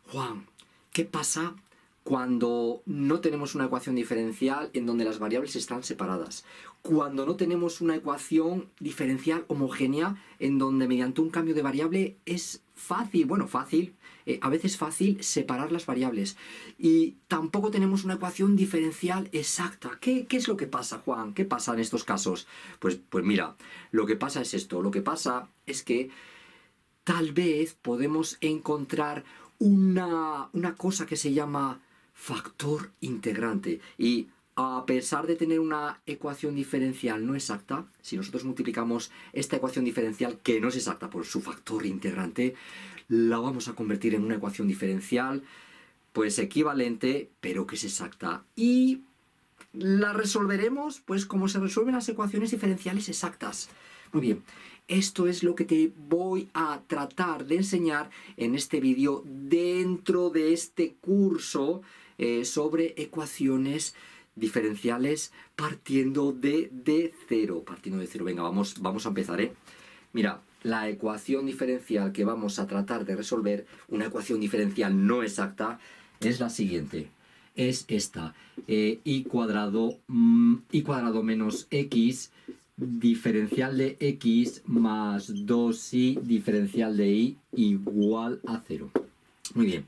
Juan, ¿qué pasa cuando no tenemos una ecuación diferencial en donde las variables están separadas? Cuando no tenemos una ecuación diferencial homogénea en donde mediante un cambio de variable es fácil, bueno, fácil, a veces fácil separar las variables. Y tampoco tenemos una ecuación diferencial exacta. ¿Qué es lo que pasa, Juan? ¿Qué pasa en estos casos? Pues mira, lo que pasa es esto. Lo que pasa es que tal vez podemos encontrar una cosa que se llama factor integrante. Y a pesar de tener una ecuación diferencial no exacta, si nosotros multiplicamos esta ecuación diferencial que no es exacta por su factor integrante, la vamos a convertir en una ecuación diferencial pues equivalente, pero que es exacta. Y la resolveremos pues como se resuelven las ecuaciones diferenciales exactas. Muy bien, esto es lo que te voy a tratar de enseñar en este vídeo dentro de este curso sobre ecuaciones diferenciales partiendo de cero. Venga, vamos a empezar, ¿eh? Mira, la ecuación diferencial que vamos a tratar de resolver, una ecuación diferencial no exacta, es la siguiente. Es esta, y cuadrado menos x diferencial de x más 2y diferencial de y igual a 0. Muy bien.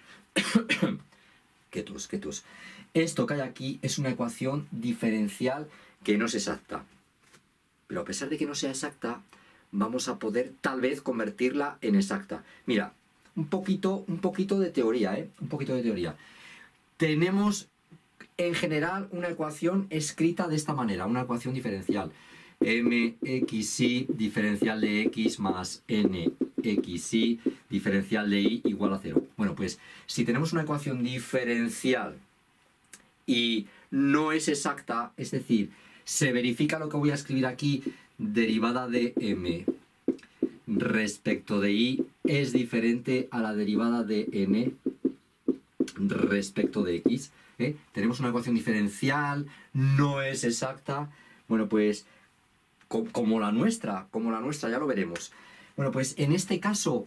¿Qué tos? Esto que hay aquí es una ecuación diferencial que no es exacta. Pero a pesar de que no sea exacta, vamos a poder tal vez convertirla en exacta. Mira, un poquito de teoría, ¿eh? Un poquito de teoría. Tenemos en general una ecuación escrita de esta manera, una ecuación diferencial. mxy diferencial de x más nxy diferencial de y igual a 0. Bueno, pues si tenemos una ecuación diferencial y no es exacta, es decir, se verifica lo que voy a escribir aquí, derivada de m respecto de y es diferente a la derivada de n respecto de x. Tenemos una ecuación diferencial, no es exacta. Bueno, pues como la nuestra, ya lo veremos. Bueno, pues en este caso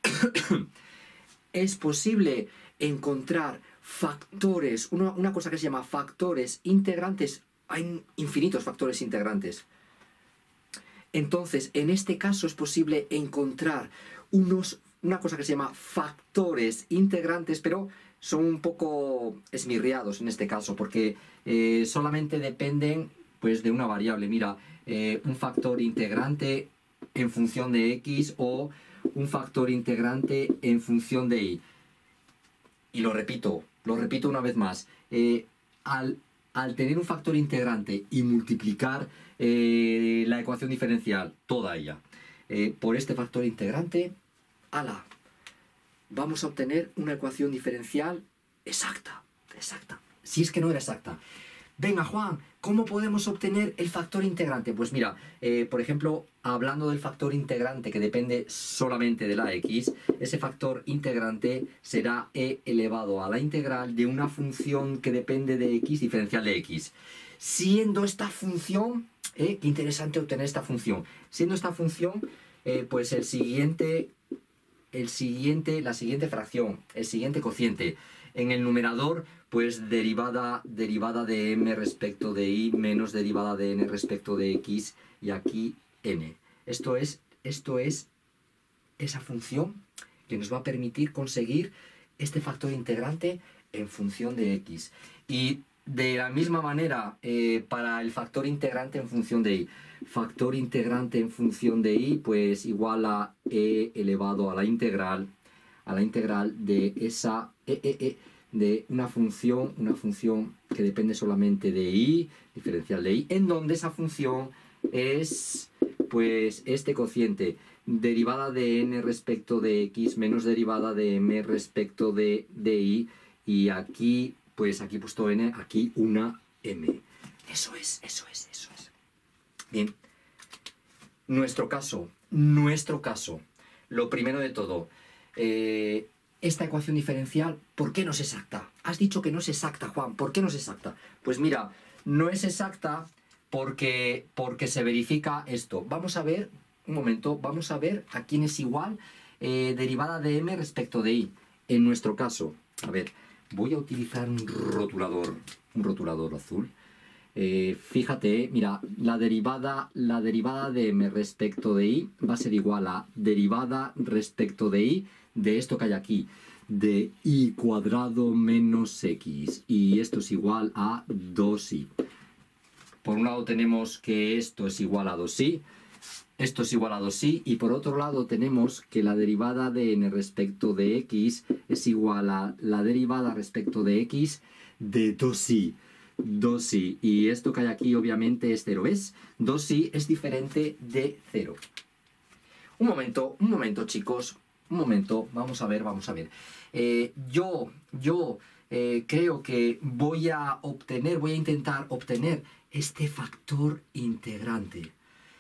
es posible encontrar factores, una cosa que se llama factores integrantes. Hay infinitos factores integrantes. Entonces, en este caso es posible encontrar una cosa que se llama factores integrantes, pero son un poco esmirriados en este caso, porque solamente dependen pues, de una variable. Mira, un factor integrante en función de x o un factor integrante en función de y. Y lo repito una vez más. Al tener un factor integrante y multiplicar la ecuación diferencial, toda ella, por este factor integrante, ¡hala! Vamos a obtener una ecuación diferencial exacta. Si es que no era exacta. Venga, Juan, ¿cómo podemos obtener el factor integrante? Pues mira, por ejemplo, hablando del factor integrante que depende solamente de la x, ese factor integrante será e elevado a la integral de una función que depende de x diferencial de x. Siendo esta función, qué interesante obtener esta función. Siendo esta función, pues la siguiente fracción, el siguiente cociente. En el numerador, pues derivada de m respecto de y menos derivada de n respecto de x y aquí n. Esto es esa función que nos va a permitir conseguir este factor integrante en función de x. Y de la misma manera, para el factor integrante en función de y. Factor integrante en función de y, pues igual a e elevado a la integral de esa de una función que depende solamente de y, diferencial de y, en donde esa función es pues este cociente, derivada de n respecto de x menos derivada de m respecto de y, y aquí, pues aquí he puesto n, aquí una m. Eso es. Bien. Nuestro caso. Lo primero de todo, esta ecuación diferencial, ¿por qué no es exacta? Has dicho que no es exacta, Juan. ¿Por qué no es exacta? Pues mira, no es exacta porque se verifica esto. Vamos a ver, un momento, vamos a ver a quién es igual derivada de m respecto de y. en nuestro caso, a ver, voy a utilizar un rotulador azul. Fíjate, mira, la derivada de m respecto de y va a ser igual a derivada respecto de y de esto que hay aquí, de y cuadrado menos x. Y esto es igual a 2y. Por un lado tenemos que esto es igual a 2y, esto es igual a 2y, y por otro lado tenemos que la derivada de n respecto de x es igual a la derivada respecto de x de 2y. 2y, y esto que hay aquí obviamente es 0, ¿ves? 2y es diferente de 0. Un momento chicos, un momento, vamos a ver. Yo creo que voy a intentar obtener este factor integrante.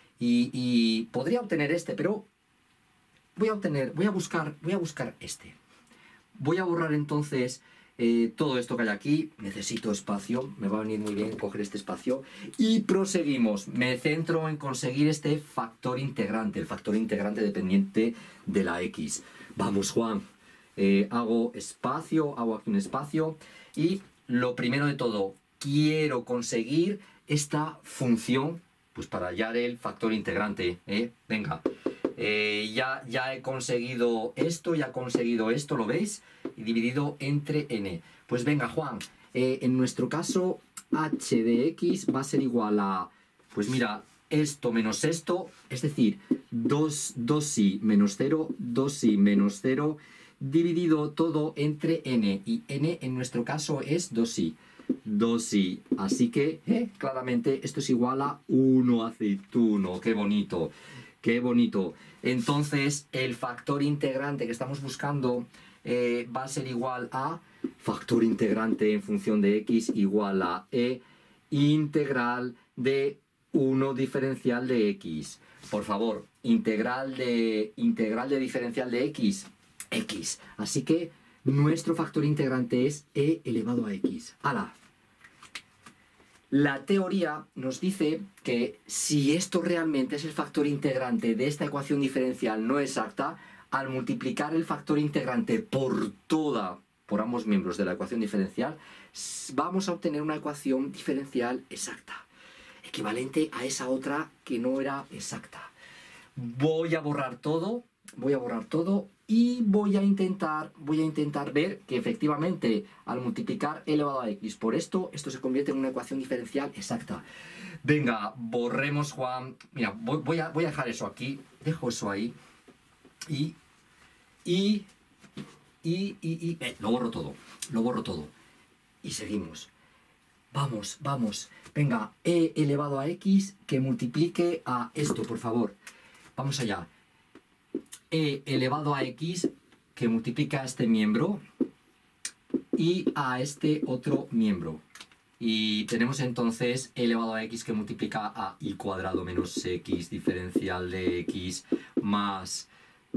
Y podría obtener este, pero voy a buscar este. Voy a borrar entonces todo esto que hay aquí. Necesito espacio, me va a venir muy bien coger este espacio. Y proseguimos. Me centro en conseguir este factor integrante, el factor integrante dependiente de la x. Vamos, Juan. Hago aquí un espacio. Y lo primero de todo, quiero conseguir esta función, pues para hallar el factor integrante. Venga. Ya he conseguido esto, ¿lo veis? Y dividido entre n. Pues venga, Juan, en nuestro caso, h de x va a ser igual a, pues mira, esto menos esto, es decir, 2y menos 0, 2y menos 0, dividido todo entre n. Y n en nuestro caso es 2y. 2y, así que claramente esto es igual a 1 aceituno. ¡Qué bonito! ¡Qué bonito! Entonces, el factor integrante que estamos buscando va a ser igual a factor integrante en función de x igual a e integral de 1 diferencial de x. Por favor, integral de diferencial de x, x. Así que nuestro factor integrante es e elevado a x. ¡Hala! La teoría nos dice que si esto realmente es el factor integrante de esta ecuación diferencial no exacta, al multiplicar el factor integrante por ambos miembros de la ecuación diferencial, vamos a obtener una ecuación diferencial exacta, equivalente a esa otra que no era exacta. Voy a borrar todo y voy a intentar ver que efectivamente al multiplicar e elevado a x por esto se convierte en una ecuación diferencial exacta. Venga, borremos, Juan. Mira, voy a dejar eso aquí, dejo eso ahí y lo borro todo y seguimos. Vamos, venga, e elevado a x que multiplique a esto, por favor. Vamos allá. E elevado a x que multiplica a este miembro y a este otro miembro. Y tenemos entonces e elevado a x que multiplica a y cuadrado menos x diferencial de x más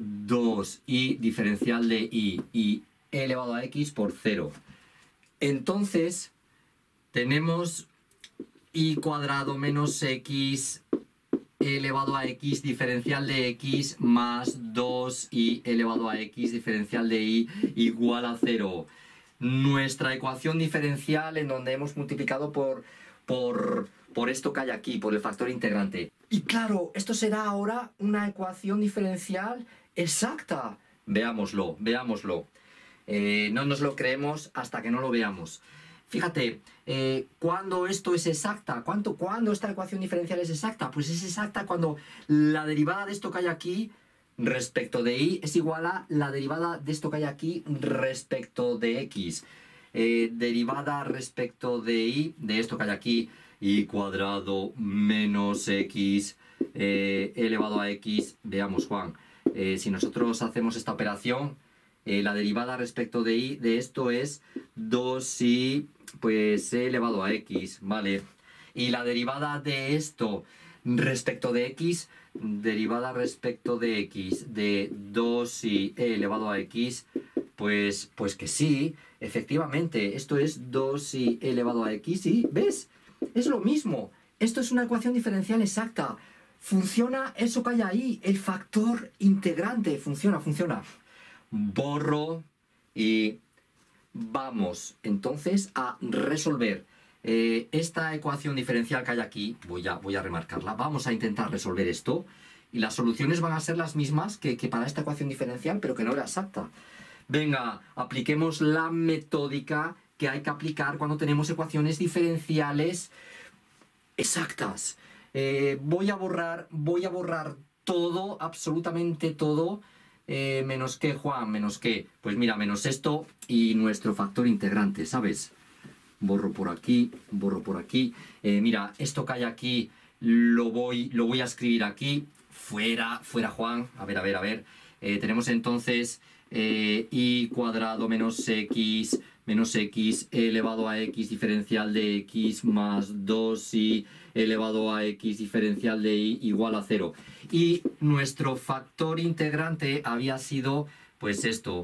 2y diferencial de y e elevado a x por 0. Entonces tenemos y cuadrado menos x elevado a x diferencial de x más 2y elevado a x diferencial de y igual a 0. Nuestra ecuación diferencial en donde hemos multiplicado por esto que hay aquí, por el factor integrante. Y claro, esto será ahora una ecuación diferencial exacta. Veámoslo. No nos lo creemos hasta que no lo veamos. Fíjate, ¿cuándo esto es exacta? ¿Cuándo esta ecuación diferencial es exacta? Pues es exacta cuando la derivada de esto que hay aquí respecto de y es igual a la derivada de esto que hay aquí respecto de x. Derivada respecto de y, de esto que hay aquí, y cuadrado menos x elevado a x. Veamos, Juan, si nosotros hacemos esta operación, la derivada respecto de y de esto es 2y pues elevado a x, ¿vale? Y la derivada de esto respecto de x, derivada respecto de x de 2y elevado a x, pues que sí, efectivamente, esto es 2y elevado a x, ¿sí? ¿Ves? Es lo mismo, esto es una ecuación diferencial exacta, funciona eso que hay ahí, el factor integrante, funciona. Borro Y vamos entonces a resolver esta ecuación diferencial que hay aquí. Voy a remarcarla. Vamos a intentar resolver esto. Y las soluciones van a ser las mismas que para esta ecuación diferencial, pero que no era exacta. Venga, apliquemos la metódica que hay que aplicar cuando tenemos ecuaciones diferenciales exactas. Voy a borrar todo, absolutamente todo, menos que, Juan, menos que, pues mira, menos esto y nuestro factor integrante, ¿sabes? Borro por aquí, borro por aquí. Mira, esto que hay aquí lo voy a escribir aquí. Fuera, Juan. A ver. Tenemos entonces y cuadrado menos x elevado a x diferencial de x más 2y elevado a x diferencial de y igual a 0. Y nuestro factor integrante había sido, pues esto.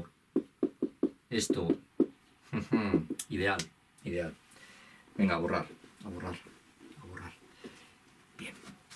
Ideal. Venga, a borrar. Bien.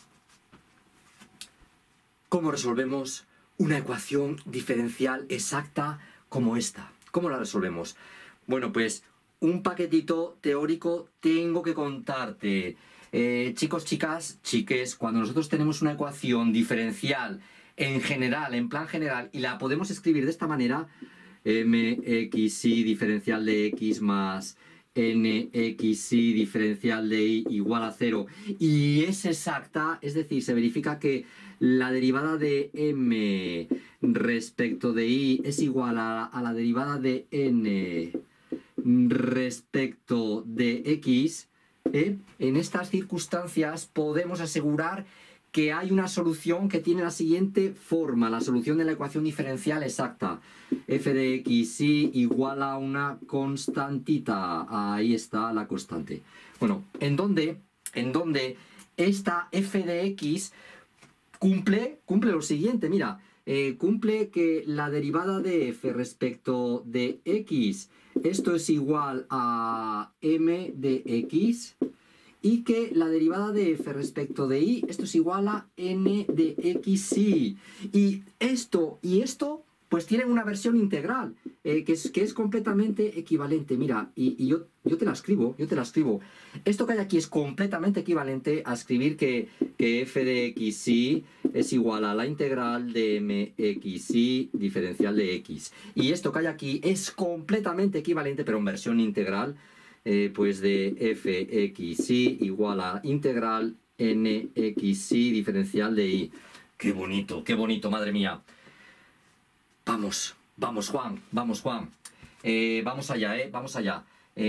¿Cómo resolvemos una ecuación diferencial exacta como esta? ¿Cómo la resolvemos? Bueno, pues un paquetito teórico tengo que contarte. Chicos, chicas, chiques, cuando nosotros tenemos una ecuación diferencial en general, en plan general, y la podemos escribir de esta manera, mxy diferencial de x más nxy diferencial de y igual a 0, y es exacta, es decir, se verifica que la derivada de m respecto de y es igual a la derivada de n respecto de x, en estas circunstancias podemos asegurar que hay una solución que tiene la siguiente forma, la solución de la ecuación diferencial exacta. F de x y igual a una constantita. Ahí está la constante. Bueno, en donde esta f de x cumple lo siguiente, mira, cumple que la derivada de f respecto de x, esto es igual a m de x, y que la derivada de f respecto de y, esto es igual a n de xy. Y esto, pues tienen una versión integral, que es completamente equivalente. Mira, y yo te la escribo. Esto que hay aquí es completamente equivalente a escribir que f de xy es igual a la integral de mxy diferencial de x. Y esto que hay aquí es completamente equivalente, pero en versión integral, pues de fxy igual a integral nxy diferencial de y. Qué bonito, madre mía. Vamos, Juan. Vamos allá.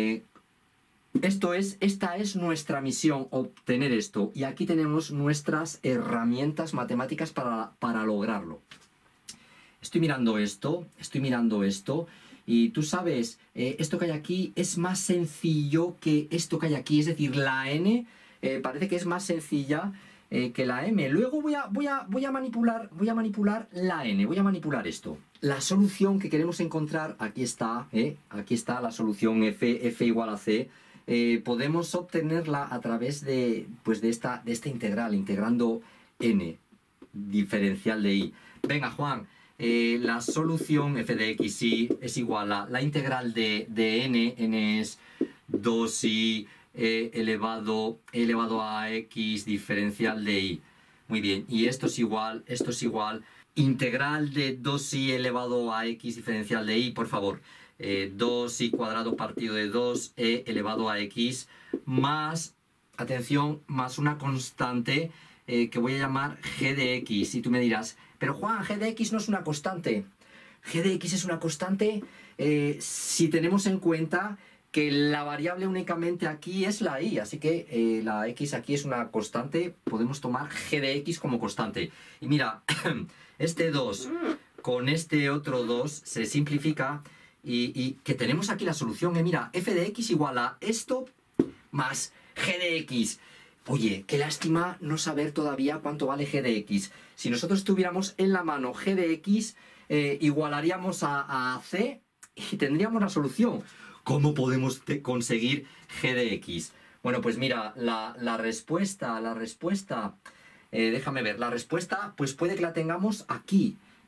Esta es nuestra misión, obtener esto. Y aquí tenemos nuestras herramientas matemáticas para lograrlo. Estoy mirando esto. Y tú sabes, esto que hay aquí es más sencillo que esto que hay aquí. Es decir, la n parece que es más sencilla que la m. Luego voy a manipular la n. Voy a manipular esto. La solución que queremos encontrar, aquí está la solución f igual a c. Podemos obtenerla a través de esta integral, integrando n diferencial de y. Venga, Juan. La solución f de xy es igual a la integral de n es 2y elevado a x diferencial de y. Muy bien, y esto es igual, integral de 2y elevado a x diferencial de y, por favor. 2y cuadrado partido de 2e elevado a x más, atención, más una constante que voy a llamar g de x. Y tú me dirás, pero Juan, g de x no es una constante. G de x es una constante si tenemos en cuenta que la variable únicamente aquí es la y, así que la x aquí es una constante, podemos tomar g de x como constante. Y mira, este 2 con este otro 2 se simplifica y que tenemos aquí la solución, mira, f de x igual a esto más g de x. Oye, qué lástima no saber todavía cuánto vale g de x. Si nosotros tuviéramos en la mano g de x, igualaríamos a c y tendríamos la solución. ¿Cómo podemos conseguir g de x? Bueno, pues mira, la respuesta, déjame ver, la respuesta pues puede que la tengamos aquí.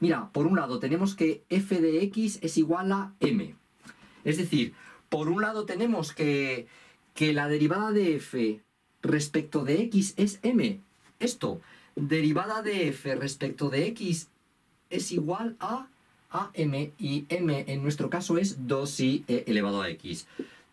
Mira, por un lado tenemos que f de x es igual a m. Es decir, por un lado tenemos que la derivada de f respecto de x es m. Esto, derivada de f respecto de x es igual a m, y m en nuestro caso es 2i elevado a x.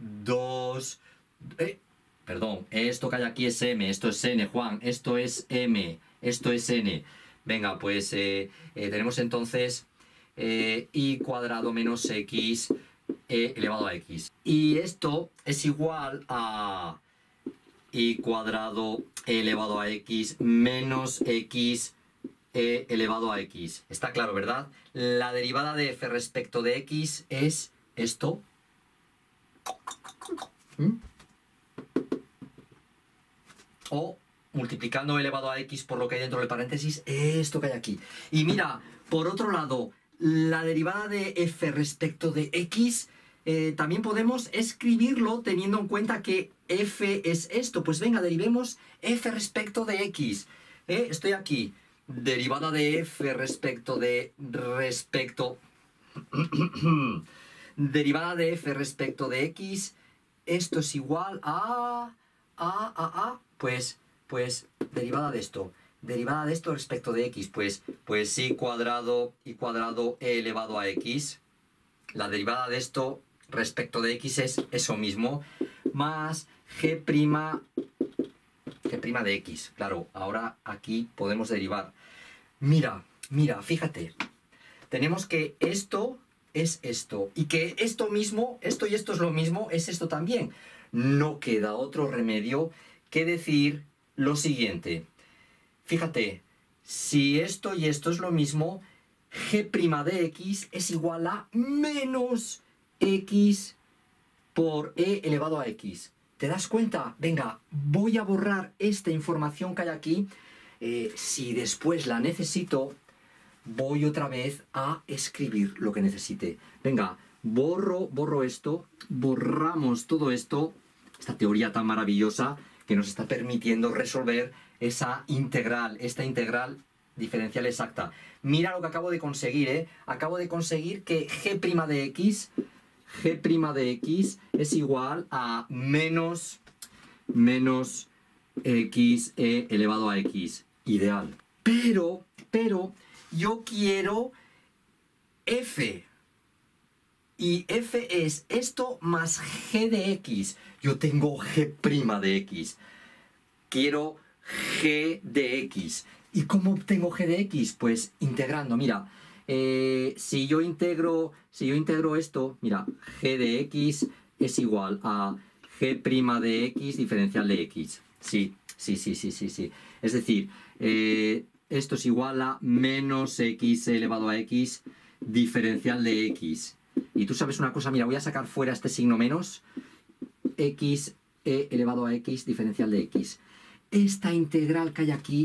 Perdón, esto que hay aquí es m, esto es n, Juan, esto es m, esto es n. Venga, pues tenemos entonces i cuadrado menos x elevado a x. Y esto es igual a i cuadrado elevado a x menos x elevado a x. Está claro, ¿verdad? La derivada de f respecto de x es esto. O multiplicando elevado a x por lo que hay dentro del paréntesis, esto que hay aquí. Y mira, por otro lado, la derivada de f respecto de x, también podemos escribirlo teniendo en cuenta que f es esto. Pues venga, derivemos f respecto de x. Estoy aquí. Derivada de f respecto de... derivada de f respecto de x, esto es igual a... Pues, derivada de esto respecto de x, pues i cuadrado e elevado a x. La derivada de esto respecto de x es eso mismo, más g' de x. Claro, ahora aquí podemos derivar. Mira, fíjate. Tenemos que esto es esto, y que esto mismo, esto y esto es lo mismo, es esto también. No queda otro remedio que decir lo siguiente. Fíjate, si esto y esto es lo mismo, g' de x es igual a menos x por e elevado a x. ¿Te das cuenta? Venga, voy a borrar esta información que hay aquí. Si después la necesito, voy otra vez a escribir lo que necesite. Venga, borro esto, borramos todo esto, esta teoría tan maravillosa que nos está permitiendo resolver esta integral diferencial exacta. Mira lo que acabo de conseguir, ¿eh? Acabo de conseguir que g' de x es igual a menos x elevado a x. Ideal. Pero yo quiero f. Y f es esto más g de x. Yo tengo g' de x. Quiero g de x. ¿Y cómo obtengo g de x? Pues integrando. Mira, si yo integro esto, mira, g de x es igual a g' de x diferencial de x. Sí. Es decir, esto es igual a menos x elevado a x diferencial de x. Y tú sabes una cosa, mira, voy a sacar fuera este signo menos, x elevado a x diferencial de x. Esta integral que hay aquí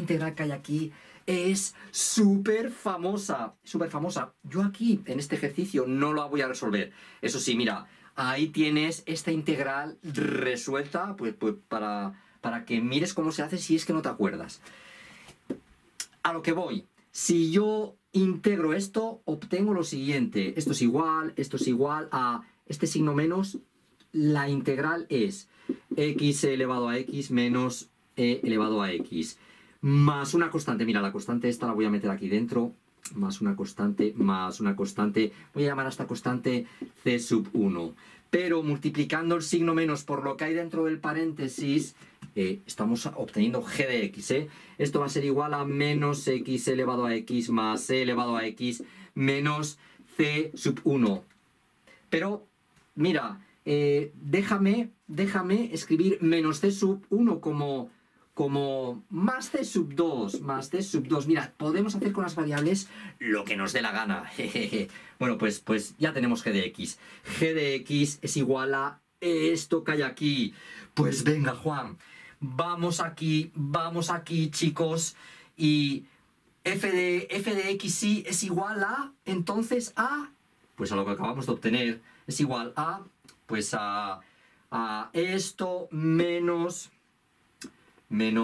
es súper famosa. Yo aquí, en este ejercicio, no la voy a resolver. Eso sí, mira, ahí tienes esta integral resuelta, pues para que mires cómo se hace si es que no te acuerdas. A lo que voy, si yo integro esto, obtengo lo siguiente. Esto es igual a este signo menos. La integral es x elevado a x menos e elevado a x. Más una constante. Mira, la constante esta la voy a meter aquí dentro. Más una constante. Voy a llamar a esta constante c sub 1. Pero multiplicando el signo menos por lo que hay dentro del paréntesis, estamos obteniendo g de x. Esto va a ser igual a menos x elevado a x más c elevado a x menos c sub 1. Pero, mira, déjame escribir menos c sub 1 como más c sub 2, Mira, podemos hacer con las variables lo que nos dé la gana. Bueno, pues ya tenemos g de x. G de x es igual a esto que hay aquí. Pues venga, Juan, vamos aquí, chicos, y f de x sí es igual a, entonces, pues a lo que acabamos de obtener, es igual a, pues a esto menos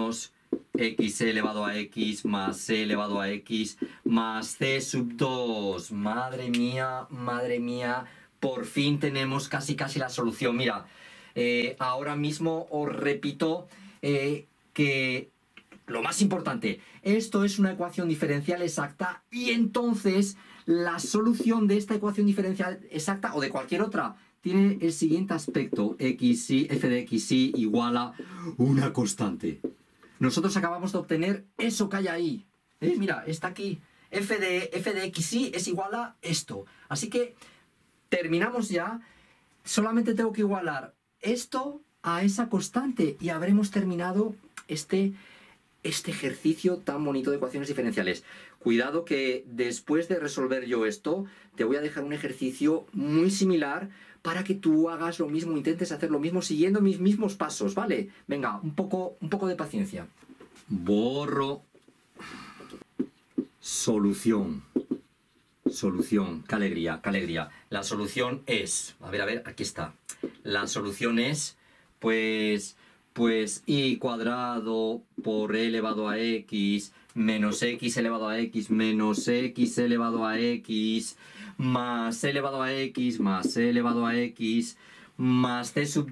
x elevado a x más c elevado a x más c sub 2. Madre mía, por fin tenemos casi la solución. Mira, ahora mismo os repito que lo más importante, esto es una ecuación diferencial exacta y entonces la solución de esta ecuación diferencial exacta o de cualquier otra tiene el siguiente aspecto: f de xy igual a una constante. Nosotros acabamos de obtener eso que hay ahí. Mira, está aquí. F de xy es igual a esto. Así que terminamos ya. Solamente tengo que igualar esto a esa constante y habremos terminado este ejercicio tan bonito de ecuaciones diferenciales. Cuidado que después de resolver yo esto, te voy a dejar un ejercicio muy similar para que tú hagas lo mismo, intentes hacer lo mismo siguiendo mis mismos pasos, ¿vale? Venga, un poco de paciencia. Borro. Solución. Qué alegría. La solución es, a ver, aquí está. La solución es, pues y cuadrado por e elevado a x menos x elevado a x menos x elevado a x más e elevado a x más e elevado a x más c sub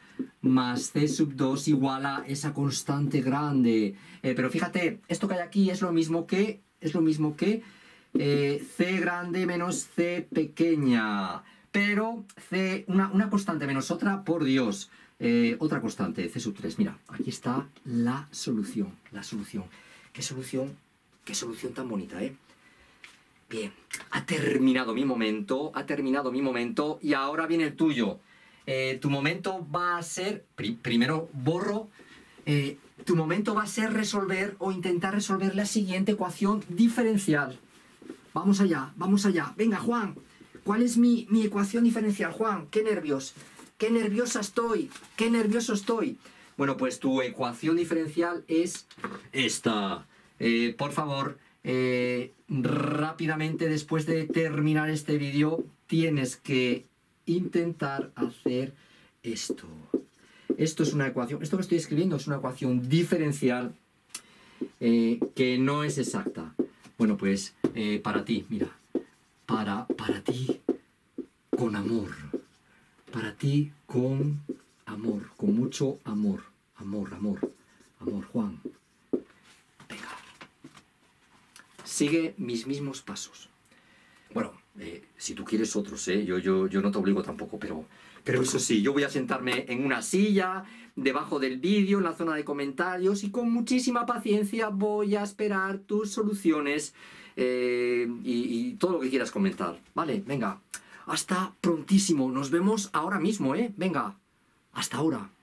2 igual a esa constante grande. Pero fíjate, esto que hay aquí es lo mismo que c grande menos c pequeña. Pero una constante menos otra, por Dios. Otra constante, c sub 3. Mira, aquí está la solución. Qué solución tan bonita, ¿eh? Bien, ha terminado mi momento y ahora viene el tuyo. Tu momento va a ser, primero borro, tu momento va a ser resolver o intentar resolver la siguiente ecuación diferencial. Vamos allá. Venga, Juan, ¿cuál es mi ecuación diferencial, Juan? ¡Qué nervios! ¡Qué nervioso estoy! Bueno, pues tu ecuación diferencial es esta. Por favor, rápidamente, después de terminar este vídeo, tienes que intentar hacer esto. Esto es una ecuación, esto que estoy escribiendo es una ecuación diferencial que no es exacta. Bueno, pues para ti, mira, para ti con amor. Para ti con amor, con mucho amor. Amor, Juan. Venga. Sigue mis mismos pasos. Bueno, si tú quieres otros, yo no te obligo tampoco, pero eso sí, yo voy a sentarme en una silla, debajo del vídeo, en la zona de comentarios, y con muchísima paciencia voy a esperar tus soluciones y todo lo que quieras comentar. Vale, venga. Hasta prontísimo. Nos vemos ahora mismo, ¿eh? Venga. Hasta ahora.